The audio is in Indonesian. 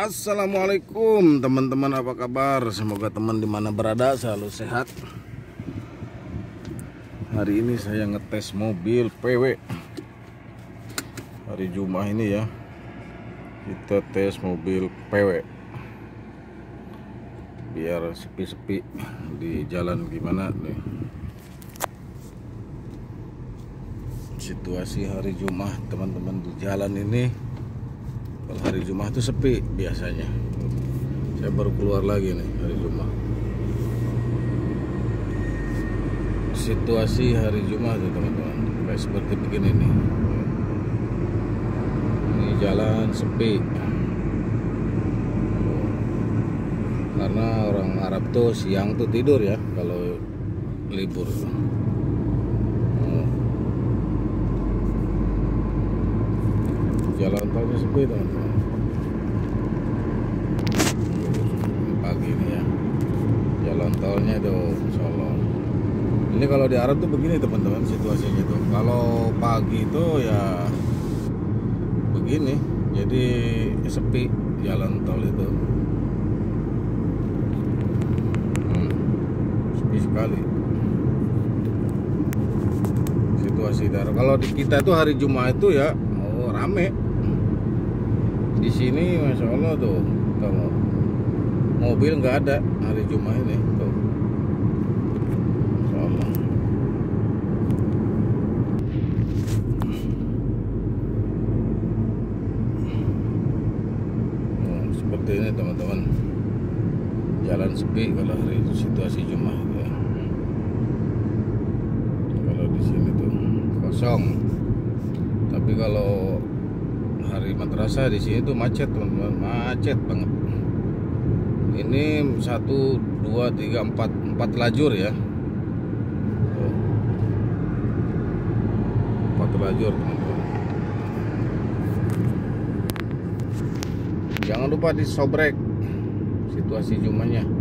Assalamualaikum teman-teman, apa kabar? Semoga teman dimana berada selalu sehat. Hari ini saya ngetes mobil PW. Hari Jumat ini ya, kita tes mobil PW biar sepi-sepi di jalan. Gimana nih situasi hari Jumat teman-teman di jalan ini? Kalau hari Jumat itu sepi biasanya. Saya baru keluar lagi nih hari Jumat. Situasi hari Jumat tuh teman-teman, kayak seperti begini nih. Ini jalan sepi. Karena orang Arab tuh siang tuh tidur ya kalau libur. Jalan tolnya sepi teman-teman. Pagi ini ya, jalan tolnya tuh Solo. Ini kalau di Arab tuh begini teman-teman situasinya tuh. Kalau pagi itu ya begini, jadi sepi jalan tol itu. Sepi sekali situasi di Arab. Kalau di kita tuh hari Jumat itu ya rame. Di sini Masya Allah tuh, kamu mobil nggak ada hari Jumat ini tuh. Masya Allah. Seperti ini teman-teman, jalan sepi kalau hari situasi Jumat ya. Kalau di sini tuh kosong. Tapi kalau hari madrasah di sini tuh macet teman-teman, macet banget. Ini 1, 2, 3, 4 lajur ya. 4 lajur teman-teman. Jangan lupa disobrek situasi Jumatnya.